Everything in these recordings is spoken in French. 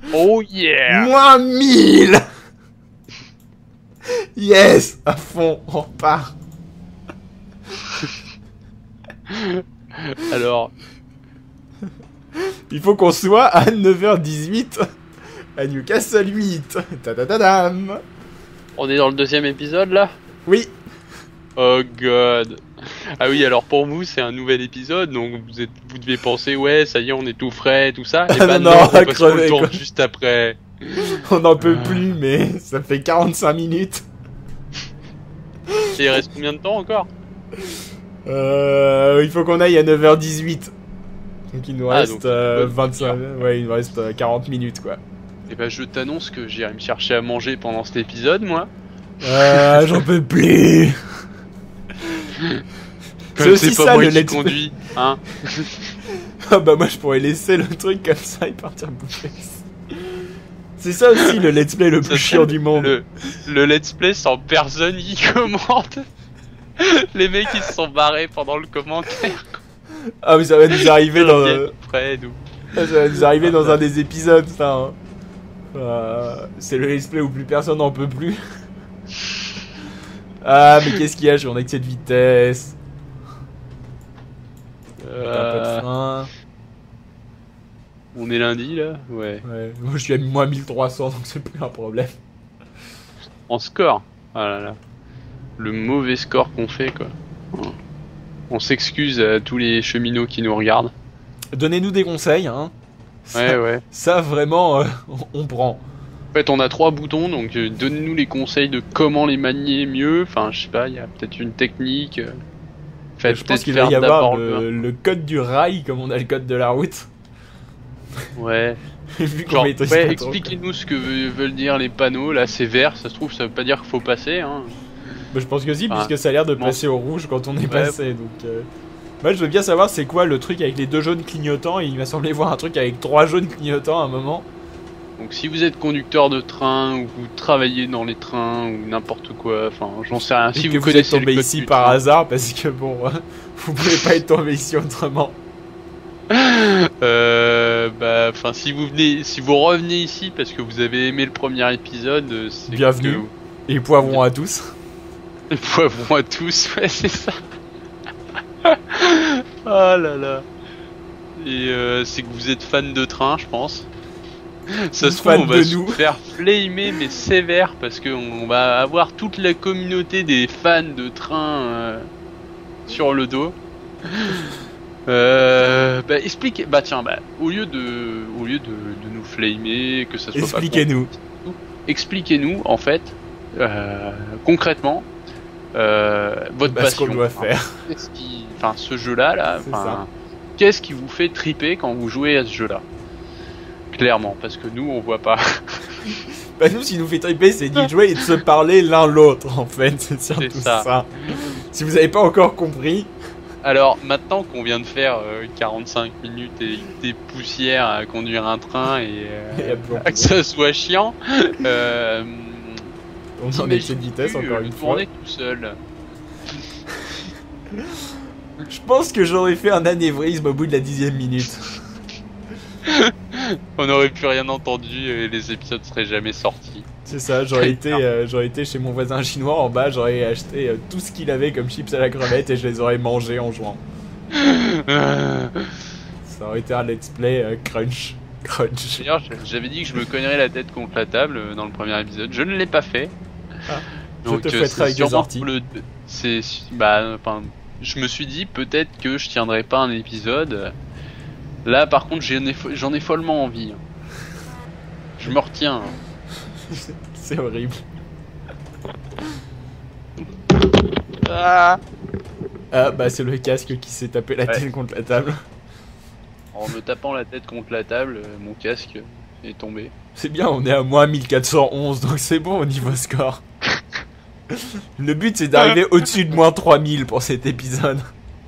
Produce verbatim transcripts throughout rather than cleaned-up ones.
Oh yeah. Moins mille. Yes. À fond, on repart. Alors, il faut qu'on soit à neuf heures dix-huit à Newcastle huit. Ta-da-da-dam. on est dans le deuxième épisode là? Oui. Oh god. Ah oui, alors pour vous c'est un nouvel épisode, donc vous êtes, vous devez penser ouais ça y est on est tout frais tout ça. Et Ah bah non, non, on va parce qu'on le crever, tourne quoi. juste après. On n'en peut plus, mais ça fait quarante-cinq minutes. Et il reste combien de temps encore? Euh, il faut qu'on aille à neuf heures dix-huit. Donc il nous Ah, reste donc, euh, bonne vingt-cinq, heure. ouais, il nous reste euh, quarante minutes quoi. Et bah je t'annonce que j'irai me chercher à manger pendant cet épisode moi. Euh, j'en peux plus. Comme aussi c'est pas ça, moi le qui let's play. conduis, hein. Ah bah moi je pourrais laisser le truc comme ça et partir bouffer. C'est ça aussi le let's play le Ça plus chiant s'appelle du monde. Le, le let's play sans personne qui commente. Les mecs ils se sont barrés pendant le commentaire. Ah mais ça va nous arriver dans euh, Fred ou... ça va nous arriver dans un des épisodes ça. Hein. Euh, c'est le let's play où plus personne n'en peut plus. Ah mais qu'est-ce qu'il y a, je suis en excès de vitesse. Euh... T'as pas de frein. On est lundi là? Ouais. Ouais, moi je suis à moins mille trois cents donc c'est plus un problème. En score. Ah là là. Le mauvais score qu'on fait quoi. On s'excuse à tous les cheminots qui nous regardent. Donnez-nous des conseils hein. Ça, Ouais ouais. ça vraiment euh, on, on prend. En fait on a trois boutons donc euh, donnez-nous les conseils de comment les manier mieux. Enfin je sais pas, il y a peut-être une technique. Euh... Faites Je pense peut-être qu'il va faire y avoir d'abord le, le code du rail comme on a le code de la route. Ouais. Vu qu'on Genre, maîtrise ouais, pas trop. expliquez-nous ce que ve- veulent dire les panneaux. Là, c'est vert, ça se trouve, ça veut pas dire qu'il faut passer. Hein. Bah, je pense que si, Ah. puisque ça a l'air de Bon. passer au rouge quand on est Ouais. passé. Donc, euh... moi, je veux bien savoir c'est quoi le truc avec les deux jaunes clignotants. Et il m'a semblé voir un truc avec trois jaunes clignotants à un moment. Donc, si vous êtes conducteur de train ou vous travaillez dans les trains ou n'importe quoi, enfin, j'en sais rien. Et Si que vous, vous êtes connaissez le tombé code ici du par train. hasard, parce que bon, euh, vous pouvez pas être tombé ici autrement. Euh, bah, enfin, si vous venez, si vous revenez ici parce que vous avez aimé le premier épisode, euh, c'est Bienvenue. que- Et poivrons à tous. Poivrons à tous, ouais, c'est ça. Oh là là. Et euh, c'est que vous êtes fan de train, je pense. Ça se trouve, Fan on va de se nous. faire flamer, mais sévère, parce qu'on va avoir toute la communauté des fans de train euh, sur le dos. Euh, bah, expliquez, bah tiens, bah, au lieu de, au lieu de, de nous flamer, que ça soit pas Expliquez-nous. expliquez-nous en fait euh, concrètement euh, votre Bah, ce passion. qu'on doit Enfin, faire. qu'est-ce qui, enfin ce jeu-là, là, C'est enfin, ça. qu'est-ce qui vous fait triper quand vous jouez à ce jeu-là? Clairement, parce que nous on voit pas. Bah, nous, ce qui nous fait triper, c'est d'y jouer et de se parler l'un l'autre, en fait. C'est surtout C'est ça. ça. Si vous avez pas encore compris. Alors maintenant qu'on vient de faire euh, quarante-cinq minutes et des poussières à conduire un train et, euh, Et à plus en que ça soit chiant, euh, On en est t'imagines excès de vitesse, plus, encore euh, une fois. tourner tout seul. Je pense que j'aurais fait un anévrisme au bout de la dixième minute. On n'aurait plus rien entendu et les épisodes seraient jamais sortis. C'est ça, j'aurais été, euh, j'aurais été chez mon voisin chinois en bas, j'aurais acheté euh, tout ce qu'il avait comme chips à la crevette et je les aurais mangés en jouant. Ça aurait été un let's play euh, crunch. Crunch. D'ailleurs, j'avais dit que je me cognerais la tête contre la table euh, dans le premier épisode. Je ne l'ai pas fait. Ah, je Donc, te euh, fouetterai c'est avec des sûrement orties. pour le. C'est bah, enfin, je me suis dit peut-être que je tiendrai pas un épisode. Là, par contre, j'en ai, fo- j'en ai follement envie. Je me retiens. C'est horrible. Ah Ah bah c'est le casque qui s'est tapé la Ouais. tête contre la table. En me tapant la tête contre la table, euh, mon casque est tombé. C'est bien, on est à moins mille quatre cent onze donc c'est bon au niveau score. Le but c'est d'arriver au-dessus de moins trois mille pour cet épisode.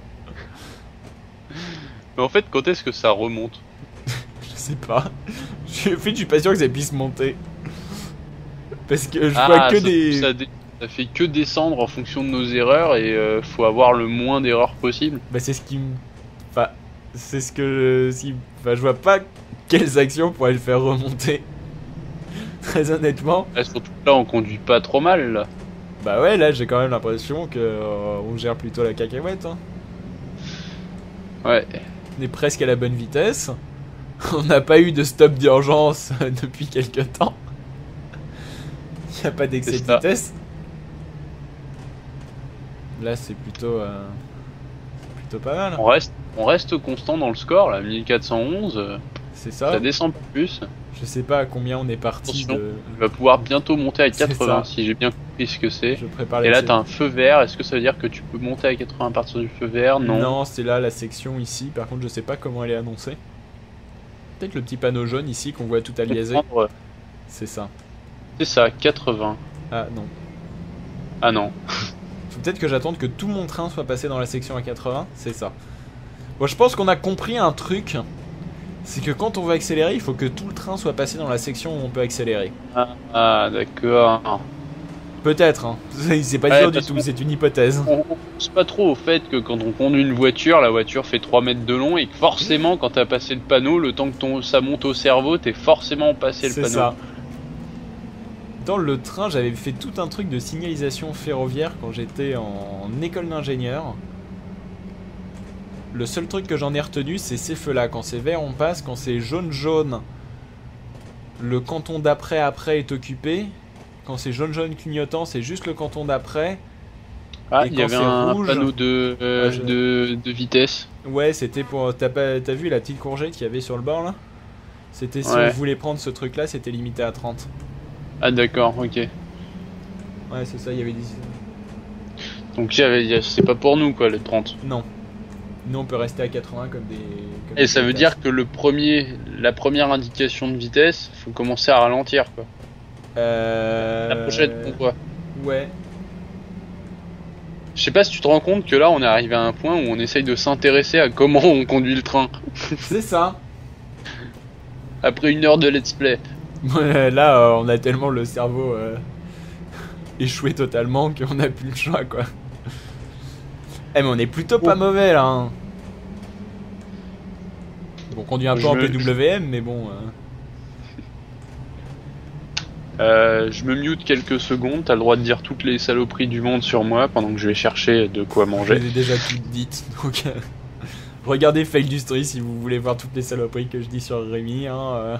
Mais en fait, quand est-ce que ça remonte? Je sais pas. Je, en fait, je suis pas sûr que ça puisse monter. Parce que je Ah, vois que ça, des. ça, dé- ça fait que descendre en fonction de nos erreurs et euh, faut avoir le moins d'erreurs possible. Bah c'est ce qui me. Enfin, c'est ce que. Si... Enfin, je vois pas quelles actions pourraient le faire remonter? Très honnêtement. Là, surtout que là, on conduit pas trop mal, là. Bah ouais, là j'ai quand même l'impression que euh, on gère plutôt la cacahuète. Hein. Ouais. On est presque à la bonne vitesse. On n'a pas eu de stop d'urgence depuis quelques temps. Il n'y a pas d'excès de vitesse. Là c'est plutôt, euh, plutôt pas mal. On reste, on reste constant dans le score, là, mille quatre cent onze. Euh, c'est ça. Ça descend pas plus. Je sais pas à combien on est parti. Attention, de... il va pouvoir bientôt monter à quatre-vingts si j'ai bien compris ce que c'est. Je prépare Et là t'as un feu vert, est-ce que ça veut dire que tu peux monter à quatre-vingts à partir du feu vert? Non. Non, c'est là la section ici, par contre je sais pas comment elle est annoncée. Peut-être le petit panneau jaune ici qu'on voit tout aliasé. C'est ça. C'est ça, quatre-vingts. Ah non. Ah non. Faut peut-être que j'attende que tout mon train soit passé dans la section à quatre-vingts, c'est ça. Bon, je pense qu'on a compris un truc. C'est que quand on va accélérer, il faut que tout le train soit passé dans la section où on peut accélérer. Ah, ah d'accord. Peut-être, hein. C'est pas ouais, sûr du tout, c'est une hypothèse. On pense pas trop au fait que quand on conduit une voiture, la voiture fait trois mètres de long et que forcément quand t'as passé le panneau, le temps que ton, ça monte au cerveau, t'es forcément passé le panneau. C'est ça. Dans le train, j'avais fait tout un truc de signalisation ferroviaire quand j'étais en école d'ingénieur. Le seul truc que j'en ai retenu, c'est ces feux-là. Quand c'est vert, on passe. Quand c'est jaune-jaune, le canton d'après après est occupé. Quand c'est jaune-jaune clignotant, c'est juste le canton d'après. Ah, il y avait un rouge, panneau de, euh, ouais, je... de, de vitesse. Ouais, c'était pour... T'as pas... T'as vu la petite courgette qu'il y avait sur le bord, là? C'était si ouais. on voulait prendre ce truc-là, c'était limité à trente. Ah d'accord, ok. Ouais, c'est ça, il y avait des... Donc c'est pas pour nous, quoi, les trente. Non. Nous on peut rester à quatre-vingts comme des... Comme Et des ça veut vitesses. dire que le premier, la première indication de vitesse, faut commencer à ralentir, quoi. Euh... La prochaine, on voit. Ouais. Je sais pas si tu te rends compte que là on est arrivé à un point où on essaye de s'intéresser à comment on conduit le train. C'est ça. Après une heure de let's play. Ouais, là euh, on a tellement le cerveau euh, échoué totalement qu'on a plus le choix, quoi. Eh mais on est plutôt pas Oh. mauvais là, hein. Bon, on conduit un peu Je en me- P W M mais bon... euh, Euh, je me mute quelques secondes, t'as le droit de dire toutes les saloperies du monde sur moi pendant que je vais chercher de quoi Je manger. les ai déjà toutes dites, donc... euh, regardez Fail du Story si vous voulez voir toutes les saloperies que je dis sur Rémi, hein. euh.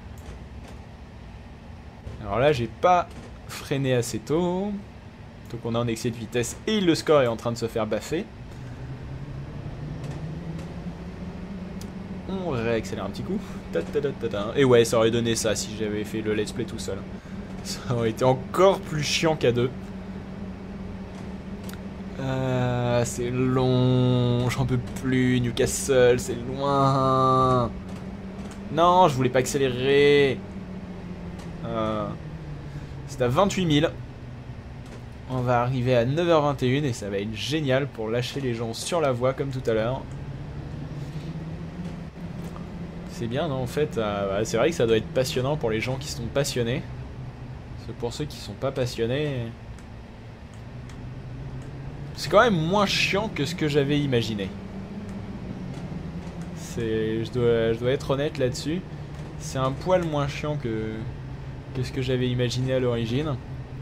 Alors là, j'ai pas freiné assez tôt. Donc on est en excès de vitesse et le score est en train de se faire baffer. On réaccélère un petit coup. Ta ta ta ta ta. Et ouais, ça aurait donné ça si j'avais fait le let's play tout seul. Ça aurait été encore plus chiant qu'à deux. Euh, c'est long, j'en peux plus. Newcastle, c'est loin. Non, je voulais pas accélérer. Euh, c'est à vingt-huit mille. On va arriver à neuf heures vingt et une et ça va être génial pour lâcher les gens sur la voie comme tout à l'heure. C'est bien, non, en fait, euh, bah, c'est vrai que ça doit être passionnant pour les gens qui sont passionnés. Parce que pour ceux qui sont pas passionnés, c'est quand même moins chiant que ce que j'avais imaginé. C'est, je dois, je dois être honnête là-dessus. C'est un poil moins chiant que, que ce que j'avais imaginé à l'origine.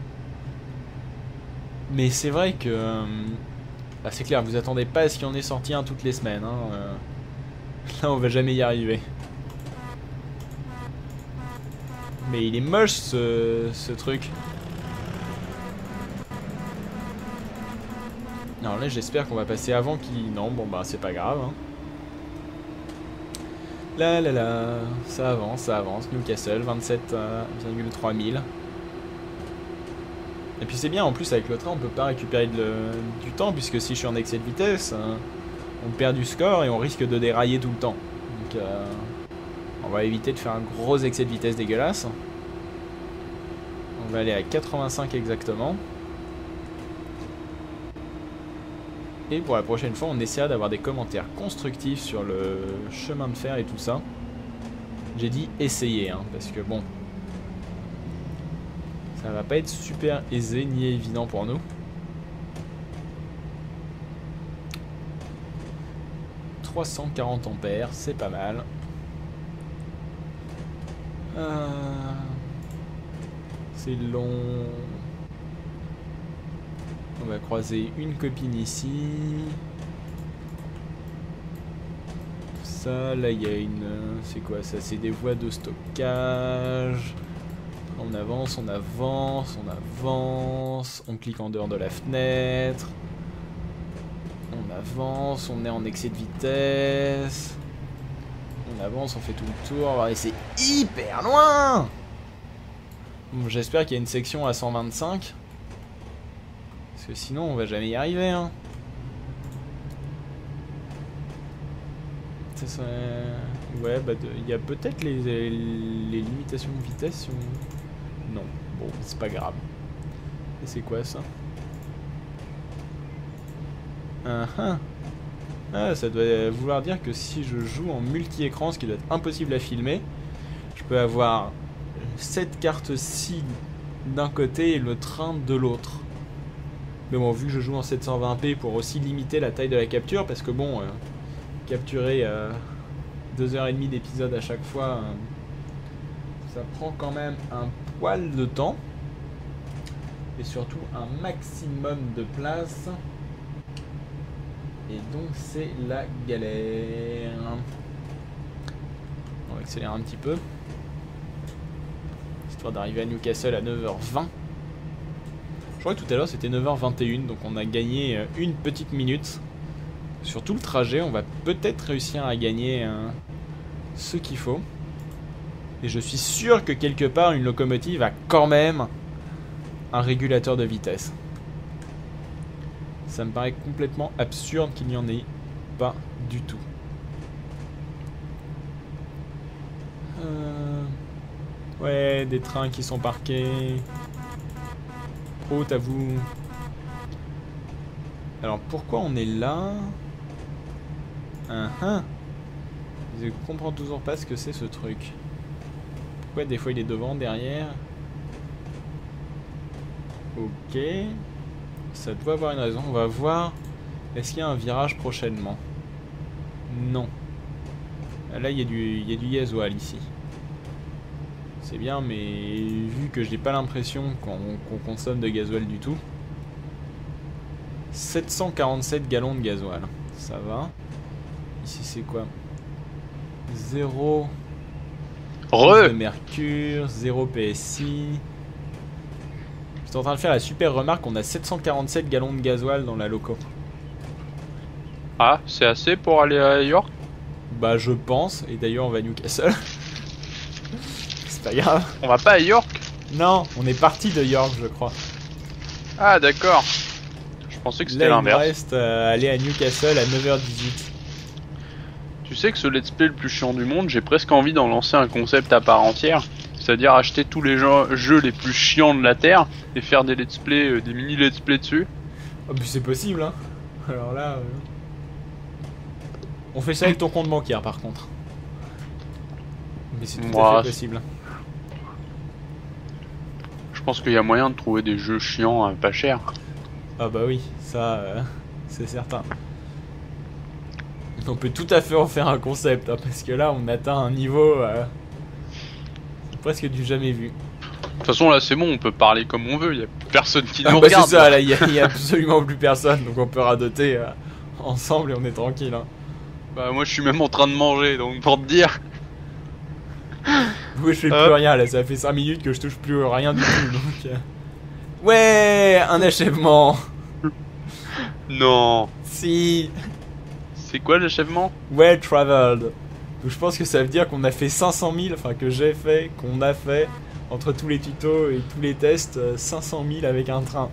Mais c'est vrai que... Euh, bah c'est clair, vous attendez pas à ce qu'il y en ait sorti un toutes les semaines. Hein, euh, là, on va jamais y arriver. Mais il est moche ce, ce truc. Alors là, j'espère qu'on va passer avant qu'il... Non, bon bah c'est pas grave. Hein. Là là là, ça avance, ça avance. Newcastle, vingt-sept virgule trois mille. Et puis c'est bien, en plus avec le train on peut pas récupérer de le, du temps, puisque si je suis en excès de vitesse, euh, on perd du score et on risque de dérailler tout le temps. Donc euh, on va éviter de faire un gros excès de vitesse dégueulasse. On va aller à quatre-vingt-cinq exactement. Et pour la prochaine fois on essaiera d'avoir des commentaires constructifs sur le chemin de fer et tout ça. J'ai dit essayer, hein, parce que bon... ça va pas être super aisé ni évident pour nous. trois cent quarante ampères, c'est pas mal. Euh... C'est long. On va croiser une copine ici. Ça, là il y a une... C'est quoi ça? C'est des voies de stockage. On avance, on avance, on avance. On clique en dehors de la fenêtre. On avance, on est en excès de vitesse. On avance, on fait tout le tour. Et c'est hyper loin. Bon, j'espère qu'il y a une section à cent vingt-cinq. Parce que sinon on va jamais y arriver hein. Ça serait... Ouais bah il de... y a peut-être les, les, les limitations de vitesse si on... Non, bon c'est pas grave. Et c'est quoi ça? uh -huh. Ah, ça doit vouloir dire que si je joue en multi-écran, ce qui doit être impossible à filmer, je peux avoir cette carte-ci d'un côté et le train de l'autre. Mais bon, vu que je joue en sept cent vingt p pour aussi limiter la taille de la capture, parce que bon, euh, capturer euh, deux heures trente d'épisode à chaque fois, euh, ça prend quand même un poil de temps. Et surtout un maximum de place. Et donc c'est la galère. On va accélérer un petit peu. Histoire d'arriver à Newcastle à neuf heures vingt. Je crois que tout à l'heure c'était neuf heures vingt et une, donc on a gagné une petite minute. Sur tout le trajet, on va peut-être réussir à gagner euh, ce qu'il faut. Et je suis sûr que quelque part une locomotive a quand même un régulateur de vitesse. Ça me paraît complètement absurde qu'il n'y en ait pas du tout. Euh... Ouais, des trains qui sont parqués. Oh, à vous. Alors, pourquoi on est là? uh -huh. Je comprends toujours pas ce que c'est ce truc. Pourquoi des fois il est devant, derrière? Ok. Ça doit avoir une raison. On va voir. Est-ce qu'il y a un virage prochainement? Non. Là, il y a du, il y a du gasoil ici. C'est bien, mais vu que j'ai pas l'impression qu'on qu'on consomme de gasoil du tout. sept cent quarante-sept gallons de gasoil. Ça va. Ici, c'est quoi? zéro Re de mercure, zéro P S I. J'étais en train de faire la super remarque, on a sept cent quarante-sept gallons de gasoil dans la loco. Ah, c'est assez pour aller à York? Bah je pense, et d'ailleurs on va à Newcastle. C'est pas grave. On va pas à York? Non, on est parti de York je crois. Ah d'accord. Je pensais que c'était l'inverse. Là il me reste euh, aller à Newcastle à neuf heures dix-huit. Tu sais que ce let's play le plus chiant du monde, j'ai presque envie d'en lancer un concept à part entière. C'est-à-dire acheter tous les jeux, jeux les plus chiants de la Terre et faire des let's play, euh, des mini let's play dessus. Oh mais c'est possible hein. Alors là... Euh... On fait ça avec ton compte bancaire par contre. Mais c'est tout Moi, à fait possible. Je pense qu'il y a moyen de trouver des jeux chiants euh, pas chers. Ah bah oui, ça euh, c'est certain. On peut tout à fait en faire un concept, hein, parce que là on atteint un niveau euh, presque du jamais vu. De toute façon là c'est bon, on peut parler comme on veut, il y a personne qui Ah nous bah regarde. c'est ça, là il y, y a absolument plus personne, donc on peut radoter euh, ensemble et on est tranquille. Hein. Bah moi je suis même en train de manger, donc pour te dire. Oui, je fais Hop. plus rien là, ça fait cinq minutes que je touche plus rien du tout. Donc, euh... Ouais, un achèvement. Non. Si. C'est quoi l'achèvement? Well traveled. Donc je pense que ça veut dire qu'on a fait cinq cent mille, enfin que j'ai fait, qu'on a fait, entre tous les tutos et tous les tests, cinq cent mille avec un train.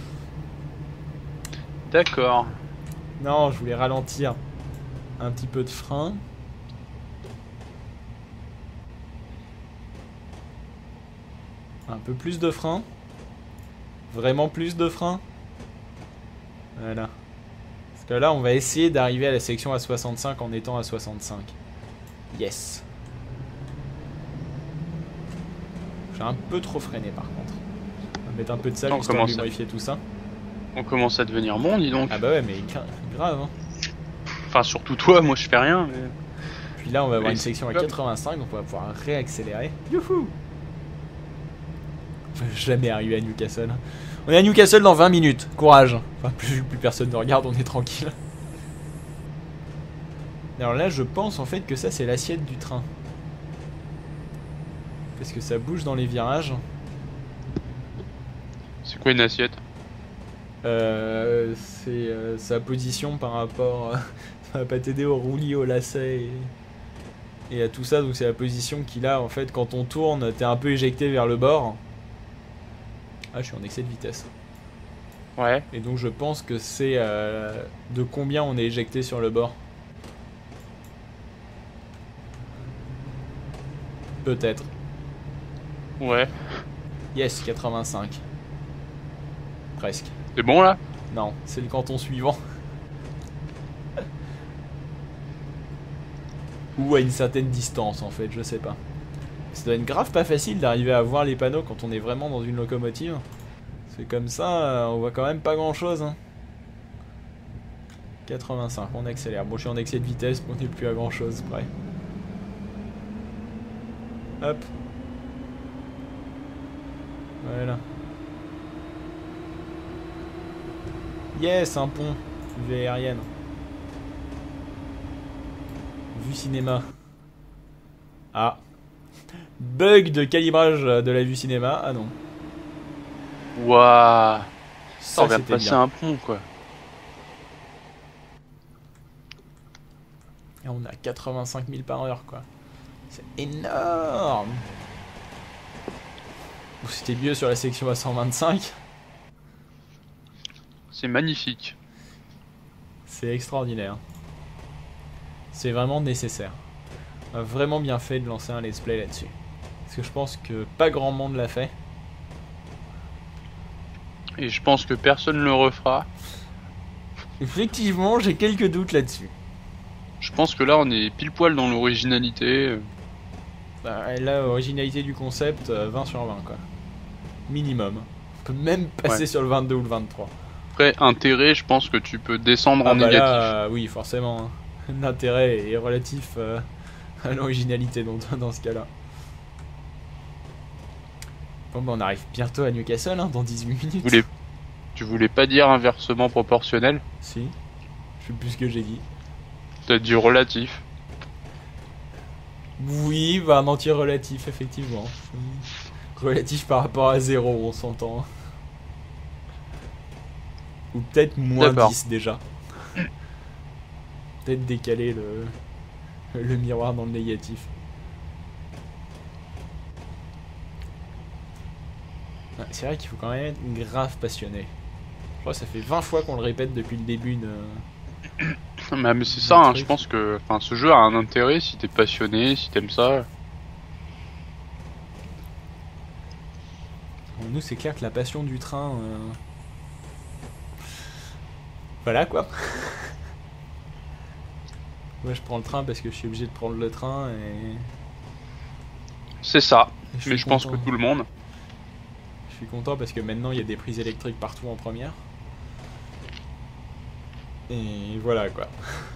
D'accord. Non, je voulais ralentir un petit peu de frein. Un peu plus de frein. Vraiment plus de frein. Voilà. Parce que là, on va essayer d'arriver à la section à soixante-cinq en étant à soixante-cinq. Yes. J'ai un peu trop freiné par contre. On va mettre un peu de sable On histoire de commence à- lubrifier tout ça. On commence à devenir bon, dis donc. Ah bah ouais, mais gra- grave. Hein. Enfin surtout toi, moi je fais rien. Mais... Puis là, on va avoir Et une c'est section à comme- quatre-vingt-cinq, donc on va pouvoir réaccélérer. Youhou! On va jamais arriver à Newcastle. On est à Newcastle dans vingt minutes. Courage. Enfin, plus, plus personne ne regarde, on est tranquille. Alors là, je pense en fait que ça, c'est l'assiette du train. Parce que ça bouge dans les virages. C'est quoi une assiette? Euh, c'est euh, sa position par rapport... ça va pas t'aider au roulis, au lacet et, et à tout ça. Donc c'est la position qu'il a en fait quand on tourne, t'es un peu éjecté vers le bord. Ah, je suis en excès de vitesse. Ouais. Et donc je pense que c'est euh, de combien on est éjecté sur le bord. Peut-être. Ouais. Yes, quatre-vingt-cinq. Presque. C'est bon là? Non, c'est le canton suivant. Ou à une certaine distance en fait, je sais pas. Ça doit être grave pas facile d'arriver à voir les panneaux quand on est vraiment dans une locomotive. C'est comme ça, on voit quand même pas grand chose. Hein. quatre-vingt-cinq, on accélère. Bon, je suis en excès de vitesse, mais on n'est plus à grand chose près. Hop. Voilà. Yes, un pont. Vue aérienne. Vue cinéma. Ah. Bug de calibrage de la vue cinéma. Ah non. Waouh. Ça, On vient de c'était passer bien. un pont quoi. Et on a quatre-vingt-cinq mille par heure, quoi. C'est énorme. C'était mieux sur la section à cent vingt-cinq. C'est magnifique. C'est extraordinaire. C'est vraiment nécessaire. On a vraiment bien fait de lancer un let's play là-dessus. Parce que je pense que pas grand monde l'a fait. Et je pense que personne ne le refera. Effectivement, j'ai quelques doutes là-dessus. Je pense que là on est pile poil dans l'originalité. Bah, là, originalité du concept, euh, vingt sur vingt, quoi. Minimum. On peut même passer Ouais. sur le vingt-deux ou le vingt-trois. Après, intérêt, je pense que tu peux descendre Ah en bah négatif. là, euh, oui, forcément. Hein. L'intérêt est relatif euh, à l'originalité dans, dans ce cas-là. Bon bah on arrive bientôt à Newcastle, hein, dans dix-huit minutes. Tu voulais, tu voulais pas dire inversement proportionnel? Si. Je sais plus ce que j'ai dit. T'as dit relatif. Oui, bah un entier relatif, effectivement. Relatif par rapport à zéro, on s'entend. Ou peut-être moins D'accord. dix déjà. Peut-être décaler le, le miroir dans le négatif. Ouais, c'est vrai qu'il faut quand même être grave passionné. Je crois que ça fait vingt fois qu'on le répète depuis le début de... Mais, mais c'est Le ça, hein, truc. je pense que enfin, ce jeu a un intérêt si t'es passionné, si t'aimes ça. Bon, nous, c'est clair que la passion du train... euh, Voilà, quoi. Moi, je prends le train parce que je suis obligé de prendre le train et... C'est ça. et suis Mais je pense que content. tout le monde. Je suis content parce que maintenant, il y a des prises électriques partout en première. Et voilà, quoi.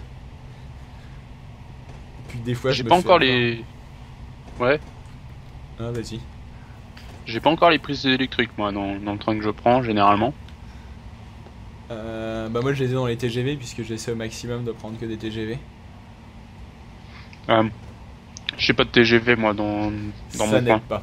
Puis des fois, je J'ai me pas fais encore avoir. les. Ouais. Ah, vas-y. J'ai pas encore les prises électriques moi dans, dans le train que je prends généralement. Euh, bah moi, je les ai dans les T G V puisque j'essaie au maximum de prendre que des T G V. Euh, J'ai pas de T G V moi dans, dans Ça mon coin. n'aide pas.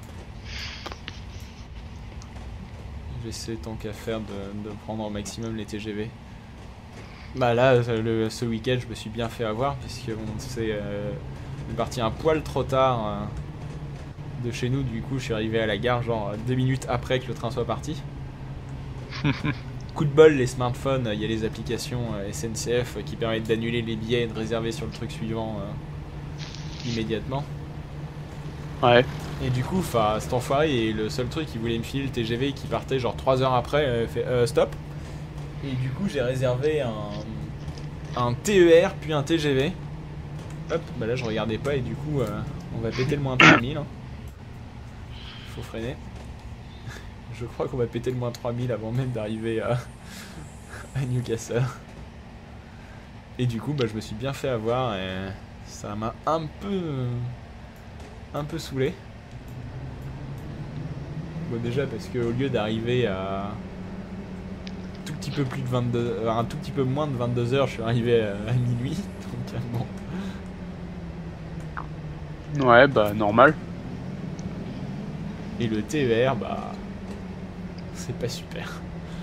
J'essaie tant qu'à faire de, de prendre au maximum les T G V. Bah là, le, ce week-end, je me suis bien fait avoir puisque on s'est euh, on est parti un poil trop tard euh, de chez nous. Du coup, je suis arrivé à la gare genre deux minutes après que le train soit parti. Coup de bol, les smartphones, il y a les applications euh, S N C F qui permettent d'annuler les billets et de réserver sur le truc suivant euh, immédiatement. Ouais. Et du coup, enfin, cet enfoiré est le seul truc qui voulait me filer le T G V qui partait genre trois heures après, euh, fait euh, stop. Et du coup, j'ai réservé un, un T E R puis un T G V. Hop, bah là je regardais pas et du coup, euh, on va péter le moins trois mille. Hein. Faut freiner. Je crois qu'on va péter le moins trois mille avant même d'arriver à, à Newcastle. Et du coup, bah, je me suis bien fait avoir et Ça m'a un peu... Un peu saoulé. Bon, déjà parce qu'au lieu d'arriver à... tout petit peu plus de vingt-deux... euh, un tout petit peu moins de vingt-deux heures, je suis arrivé à, à minuit. Donc bon. Ouais, bah normal. Et le T E R, bah... c'est pas super.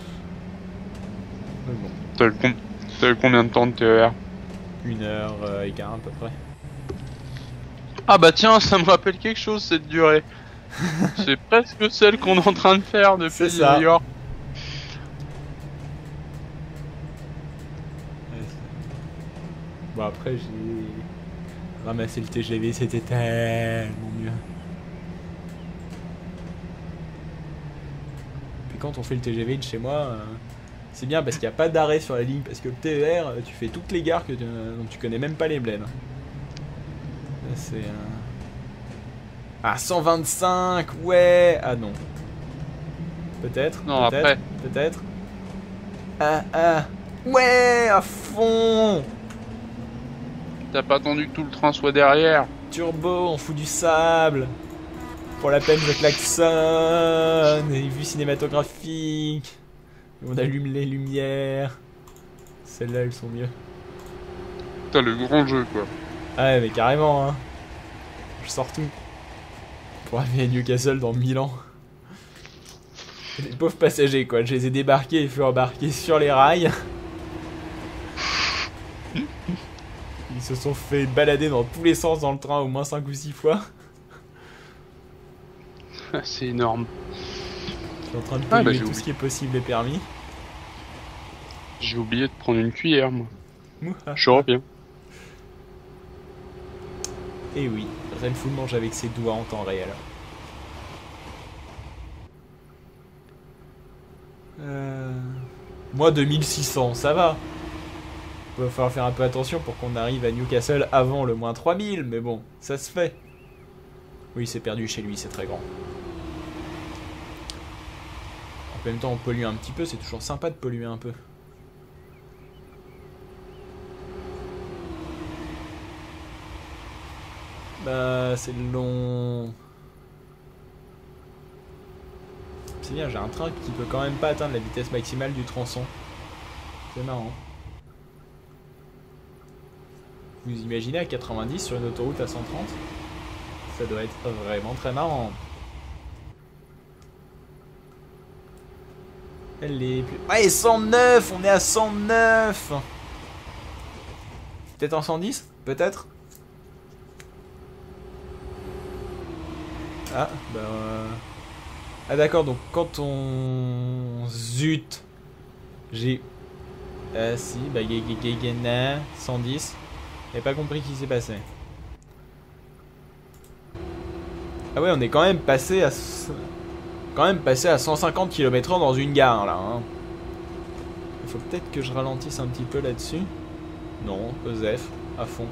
Mais bon. T'as eu com- t'as eu combien de temps de T E R? Une heure euh, et quart à peu près. Ah bah tiens, ça me rappelle quelque chose cette durée. C'est presque celle qu'on est en train de faire depuis C'est ça. New York. Bon après j'ai ramassé le T G V, c'était tellement mieux. Puis quand on fait le T G V de chez moi, euh, c'est bien parce qu'il n'y a pas d'arrêt sur la ligne. Parce que le T E R, tu fais toutes les gares que tu, euh, dont tu connais même pas les bleds. Là, c'est... Euh... Ah, cent vingt-cinq, ouais. Ah non. Peut-être. Non, peut-être, après. Peut-être. Ah, ah. Ouais, à fond. T'as pas attendu que tout le train soit derrière. Turbo, on fout du sable. Pour la peine, je klaxonne. Et vue cinématographique. On allume les lumières. Celles-là, elles sont mieux. T'as le grand jeu, quoi. Ah ouais, mais carrément, hein. Je sors tout. Pour arriver à Newcastle dans mille ans. Les pauvres passagers, quoi. Je les ai débarqués et fait embarquer sur les rails. Ils se sont fait balader dans tous les sens dans le train au moins cinq ou six fois. C'est énorme. Je suis en train de Ah, polluer bah, j'ai tout oublié. ce qui est possible et permis. J'ai oublié de prendre une cuillère, moi. Mouah. Je reviens. Et oui, Renfrew mange avec ses doigts en temps réel. Euh... Moi deux mille six cents, ça va. Il va falloir faire un peu attention pour qu'on arrive à Newcastle avant le moins trois mille, mais bon, ça se fait. Oui, c'est perdu chez lui, c'est très grand. En même temps, on pollue un petit peu, c'est toujours sympa de polluer un peu. Bah, c'est long. C'est bien, j'ai un train qui peut quand même pas atteindre la vitesse maximale du tronçon. C'est marrant. Vous imaginez à quatre-vingt-dix sur une autoroute à cent trente? Ça doit être vraiment très marrant. Elle est plus... Ouais, cent neuf. On est à cent neuf. Peut-être en cent dix? Peut-être. Ah, bah... Euh... Ah d'accord, donc quand on... Zut. J'ai... Ah si, bah... cent dix. J'ai pas compris ce qui s'est passé. Ah ouais, on est quand même passé à... Quand même passé à cent cinquante kilomètres heure dans une gare, là. Hein. Il faut peut-être que je ralentisse un petit peu là-dessus. Non, E S F, à fond.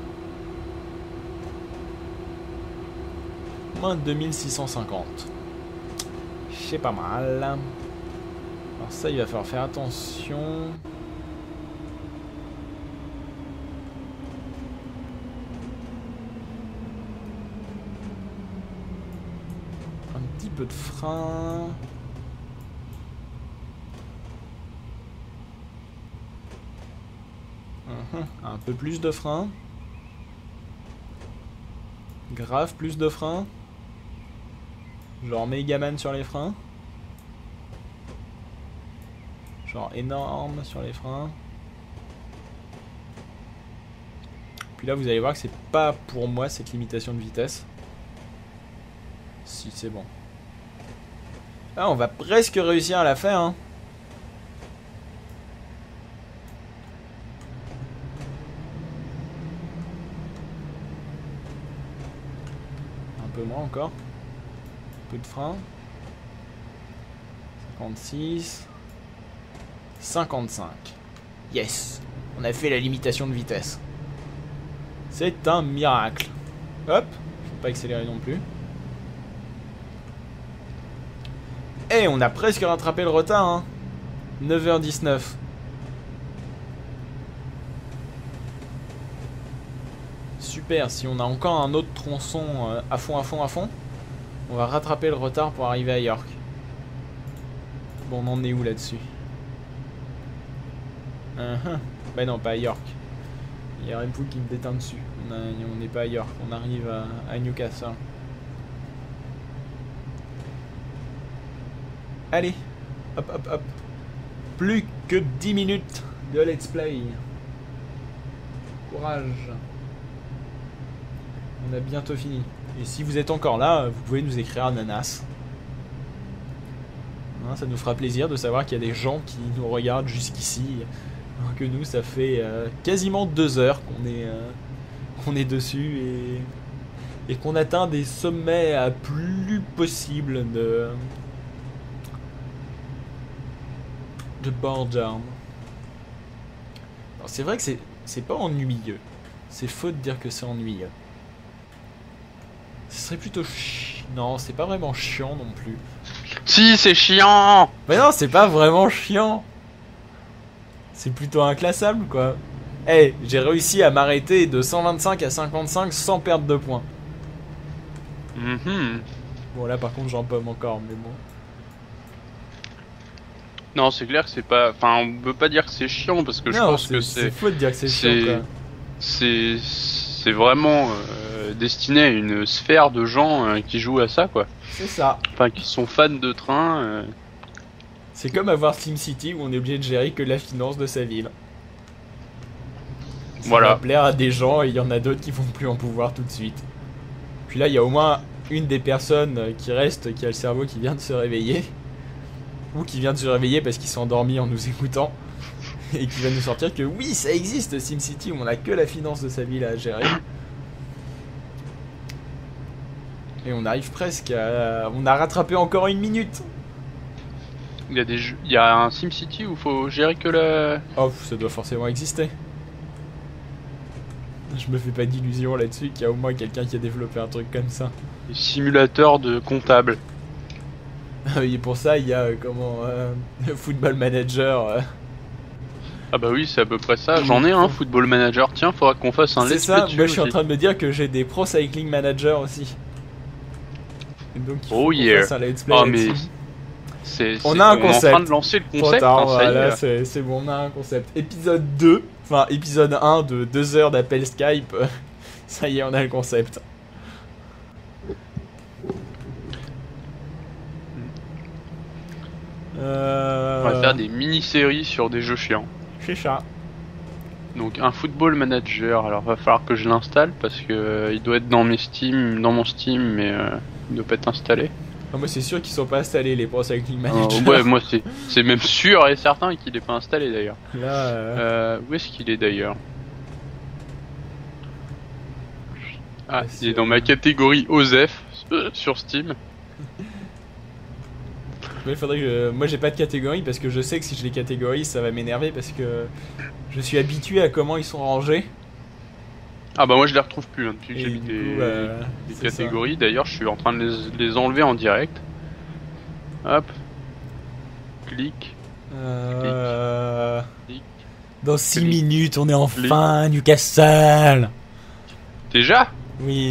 Moins deux mille six cent cinquante. C'est pas mal. Alors ça, il va falloir faire attention. Un petit peu de frein. Uhum. Un peu plus de frein. Grave plus de frein. Genre Megaman sur les freins. Genre énorme sur les freins. Puis là vous allez voir que c'est pas pour moi cette limitation de vitesse. Si c'est bon. Ah, on va presque réussir à la faire hein. Un peu moins encore. Un peu de frein. cinquante-six. cinquante-cinq. Yes. On a fait la limitation de vitesse. C'est un miracle. Hop. Faut pas accélérer non plus. Et on a presque rattrapé le retard hein. neuf heures dix-neuf. Super. super. Si on a encore un autre tronçon euh, à fond, à fond, à fond, on va rattraper le retard pour arriver à York. Bon, on en est où là-dessus? uh -huh. Bah non, pas à York. Il y a Red Bull qui me déteint dessus. On n'est pas à York, on arrive à, à Newcastle. Allez, hop, hop, hop. Plus que dix minutes de let's play. Courage. On a bientôt fini. Et si vous êtes encore là, vous pouvez nous écrire Ananas. Hein, ça nous fera plaisir de savoir qu'il y a des gens qui nous regardent jusqu'ici. Alors que nous, ça fait euh, quasiment deux heures qu'on est, euh, qu'on est dessus et, et qu'on atteint des sommets à plus possible de, de boredom. C'est vrai que c'est c'est pas ennuyeux. C'est faux de dire que c'est ennuyeux. Ce serait plutôt chi... Non, c'est pas vraiment chiant non plus. Si, c'est chiant. Mais non, c'est pas vraiment chiant. C'est plutôt inclassable, quoi. Eh, hey, j'ai réussi à m'arrêter de cent vingt-cinq à cinquante-cinq sans perdre de points. Mm-hmm. Bon, là, par contre, j'en pomme encore, mais bon. Non, c'est clair que c'est pas... Enfin, on peut pas dire que c'est chiant, parce que non, je pense que c'est... c'est... C'est faux de dire que c'est chiant, quoi. C'est... C'est vraiment euh, destiné à une sphère de gens euh, qui jouent à ça, quoi. C'est ça. Enfin, qui sont fans de train... Euh... C'est comme avoir SimCity où on est obligé de gérer que la finance de sa ville. Ça voilà. va plaire à des gens et il y en a d'autres qui vont plus en pouvoir tout de suite. Puis là, il y a au moins une des personnes qui reste, qui a le cerveau qui vient de se réveiller. Ou qui vient de se réveiller parce qu'il s'est endormi en nous écoutant. Et qui va nous sortir que oui, ça existe SimCity où on a que la finance de sa ville à gérer. Et on arrive presque à... On a rattrapé encore une minute. Il y a des jeux... Il y a un SimCity où faut gérer que la... Oh, ça doit forcément exister. Je me fais pas d'illusions là-dessus qu'il y a au moins quelqu'un qui a développé un truc comme ça. Des simulateurs de comptable. Et pour ça, il y a euh, comment euh, Football Manager. Euh... Ah bah oui, c'est à peu près ça. J'en ai un Football Manager. Tiens, faudra qu'on fasse un let's play. C'est ça. Moi, je suis aussi. en train de me dire que j'ai des Pro Cycling Manager aussi. Et donc, il faut oh qu'on yeah. fasse un let's play. Oh mais c'est. On a un concept. On est en train de lancer le concept. Tard, hein, voilà, c'est bon, on a un concept. Épisode deux, enfin épisode un de deux heures d'appel Skype. Ça y est, on a le concept. Euh... On va faire des mini-séries sur des jeux chiants. C'est ça. Donc un Football Manager, alors va falloir que je l'installe parce que euh, il doit être dans mes Steam, dans mon Steam, mais euh, il doit pas être installé. Ah, moi c'est sûr qu'ils sont pas installés les Pro Cycling Manager. Euh, ouais, moi c'est c'est même sûr et certain qu'il est pas installé d'ailleurs. Là, euh... Euh, où est-ce qu'il est d'ailleurs? Ah, il est dans ma catégorie OSEF euh, sur Steam. Mais il faudrait que je... Moi j'ai pas de catégorie parce que je sais que si je les catégorise ça va m'énerver parce que je suis habitué à comment ils sont rangés. Ah bah moi je les retrouve plus hein, depuis que Et j'ai mis du des, coup, euh, des c'est catégories. D'ailleurs je suis en train de les, les enlever en direct. Hop. Clic. Euh... Clic. Dans six Clic. minutes on est enfin Newcastle. Déjà? Oui.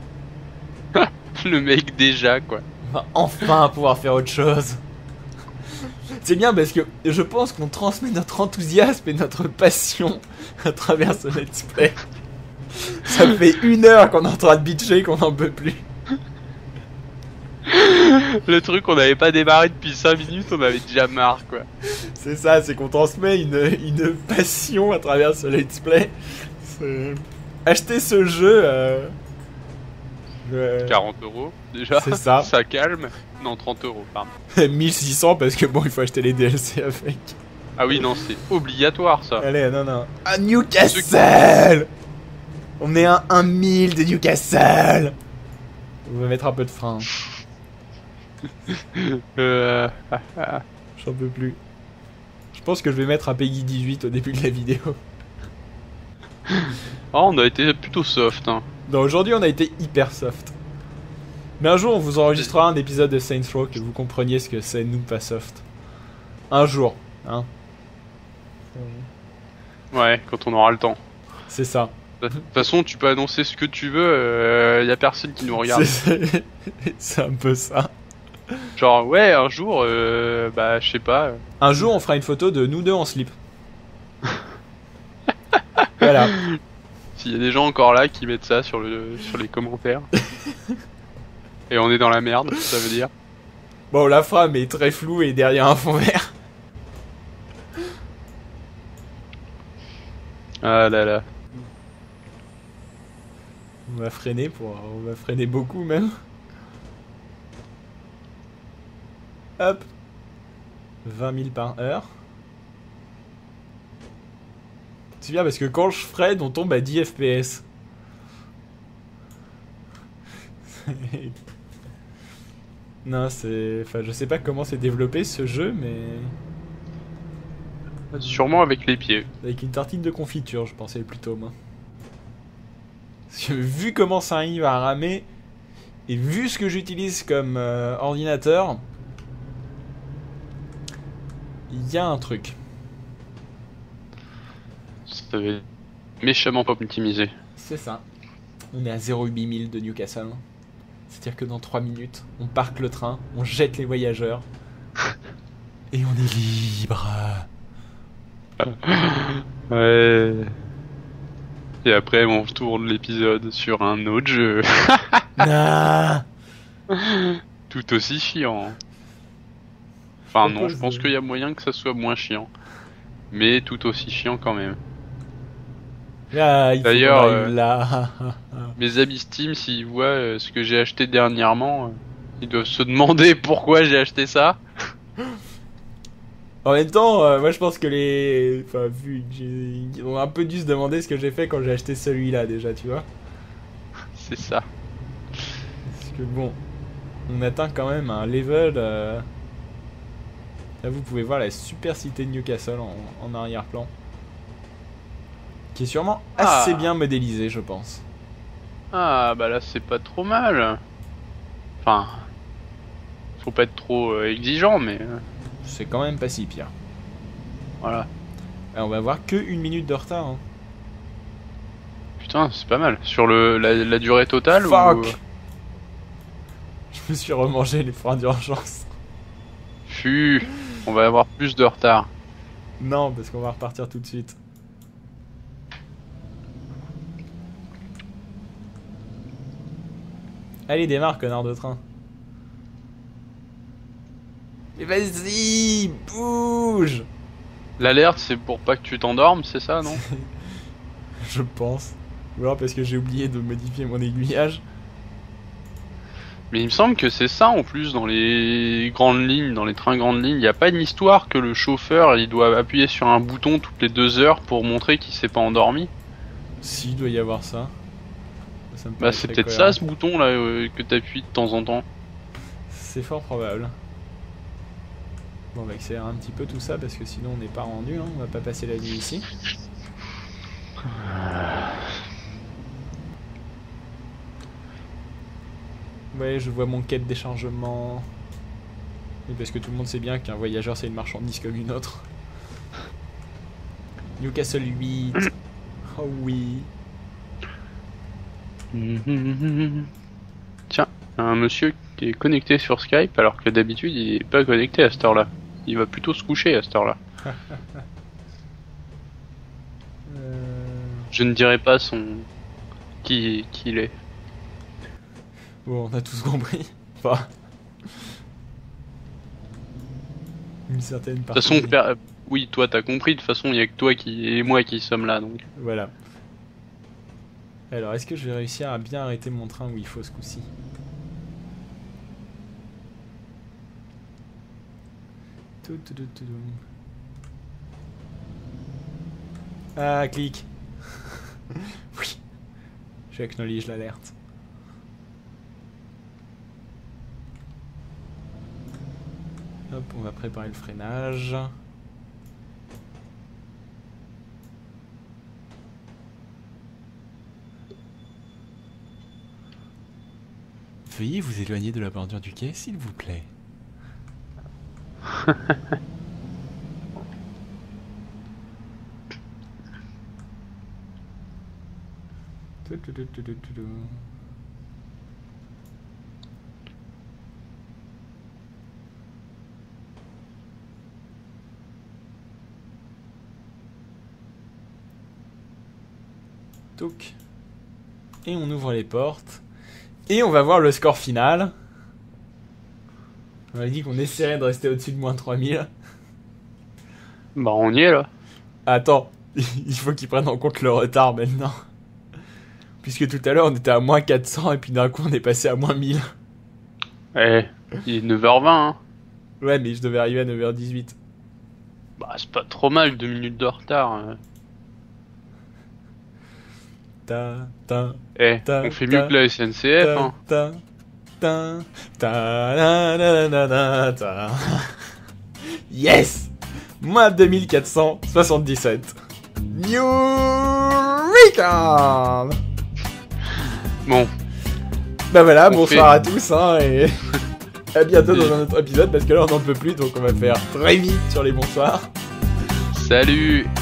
Le mec déjà quoi. On va enfin pouvoir faire autre chose. C'est bien parce que je pense qu'on transmet notre enthousiasme et notre passion à travers ce let's play. Ça fait une heure qu'on est en train de bitcher qu'on n'en peut plus. Le truc on n'avait pas démarré depuis cinq minutes, on avait déjà marre quoi. C'est ça, c'est qu'on transmet une, une passion à travers ce let's play. Acheter ce jeu... Euh... Euh... quarante euros déjà. C'est ça. Ça calme. Non, trente euros, pardon. mille six cents parce que bon, il faut acheter les D L C avec. Ah oui, non, c'est obligatoire ça. Allez, non, non. À Newcastle! On est à un mille de Newcastle! On va mettre un peu de frein. euh... J'en peux plus. Je pense que je vais mettre un Peggy dix-huit au début de la vidéo. Oh, on a été plutôt soft. Hein. Non, aujourd'hui on a été hyper soft. Mais un jour on vous enregistrera un épisode de Saints Row que vous compreniez ce que c'est nous pas soft. Un jour, hein. Ouais, quand on aura le temps. C'est ça. De toute façon, tu peux annoncer ce que tu veux, euh, y a personne qui nous regarde. C'est c'est un peu ça. Genre, ouais, un jour, euh, bah, je sais pas. Un jour, on fera une photo de nous deux en slip. Voilà. S'il y a des gens encore là qui mettent ça sur, le, sur les commentaires. Et on est dans la merde, ça veut dire. Bon, la femme est très floue et derrière un fond vert. Ah là là. On va freiner pour, on va freiner beaucoup même. Hop. vingt mille par heure. C'est bien parce que quand je freine, on tombe à dix F P S. Non, c'est... Enfin, je sais pas comment c'est développé ce jeu, mais... Sûrement avec les pieds. Avec une tartine de confiture, je pensais plutôt, moi. Parce que vu comment ça arrive à ramer, et vu ce que j'utilise comme euh, ordinateur, il y a un truc. Ça va être méchamment pas optimisé. C'est ça. On est à zéro virgule huit mille de Newcastle. C'est-à-dire que dans trois minutes, on parque le train, on jette les voyageurs, et on est libre. Ouais. Et après, on tourne l'épisode sur un autre jeu. Ah. Tout aussi chiant. Enfin non, je pense de- qu'il y a moyen que ça soit moins chiant. Mais tout aussi chiant quand même. Ah, il faut D'ailleurs, qu'on arrive euh, là. Mes amis Steam, s'ils voient euh, ce que j'ai acheté dernièrement, euh, ils doivent se demander pourquoi j'ai acheté ça. En même temps, euh, moi je pense que les... Enfin, vu que j'ai... Ils ont un peu dû se demander ce que j'ai fait quand j'ai acheté celui-là déjà, tu vois. C'est ça. Parce que bon, on atteint quand même un level... euh, Là vous pouvez voir la super cité de Newcastle en, en arrière-plan. Qui est sûrement assez Ah. bien modélisée, je pense. Ah bah là c'est pas trop mal. Enfin, faut pas être trop euh, exigeant, mais euh, C'est quand même pas si pire. voilà. Alors, on va avoir que une minute de retard. Hein. Putain, c'est pas mal. Sur le la, la durée totale Fuck ou... Je me suis remangé les freins d'urgence. Fu, on va avoir plus de retard. Non, parce qu'on va repartir tout de suite. Allez, démarre, connard de train. Mais vas-y, bouge. L'alerte c'est pour pas que tu t'endormes, c'est ça, non? Je pense. Ou alors parce que j'ai oublié de modifier mon aiguillage. Mais il me semble que c'est ça en plus dans les grandes lignes, dans les trains grandes lignes. Il n'y a pas une histoire que le chauffeur il doit appuyer sur un bouton toutes les deux heures pour montrer qu'il s'est pas endormi. Si, il doit y avoir ça. Ça me Bah paraît c'est très peut-être cohérent. ça ce bouton là euh, que t'appuies de temps en temps. C'est fort probable. Bon, on va accélérer un petit peu tout ça parce que sinon on n'est pas rendu. Hein. On va pas passer la nuit ici. Ouais, je vois mon quai de déchargement. Oui, parce que tout le monde sait bien qu'un voyageur c'est une marchandise comme une autre. Newcastle huit. Oh oui. Tiens, un monsieur qui est connecté sur Skype alors que d'habitude il est pas connecté à cette heure-là. Il va plutôt se coucher à cette heure-là. Euh... Je ne dirai pas son qui qui il est. Bon, on a tous compris. Enfin. Une certaine De toute partie. façon, per- oui, toi t'as compris. De toute façon, il y a que toi qui et moi qui sommes là, donc. Voilà. Alors, est-ce que je vais réussir à bien arrêter mon train où il faut ce coup-ci? Tout, tout, tout, tout, tout. Ah, clic. Oui. J'acknowledge l'alerte. Hop, on va préparer le freinage. Veuillez vous éloigner de la bordure du quai, s'il vous plaît. Touc. Et on ouvre les portes. Et on va voir le score final. On a dit qu'on essaierait de rester au-dessus de moins trois mille. Bah on y est là. Attends, il faut qu'ils prennent en compte le retard maintenant. Puisque tout à l'heure on était à moins quatre cents et puis d'un coup on est passé à moins mille. Eh, il est neuf heures vingt hein. Ouais mais je devais arriver à neuf heures dix-huit. Bah c'est pas trop mal, deux minutes de retard. Hein. Ta, ta, Eh, ta, on fait ta, mieux que la S N C F ta, hein. ta, ta, ta, na, na, na, na, ta. Yes! Moins deux mille quatre cent soixante-dix-sept. New record! Bon. Bah voilà, On bonsoir fait... à tous hein, et à bientôt dans un autre épisode parce que là on n'en peut plus donc on va faire très vite sur les bonsoirs. Salut!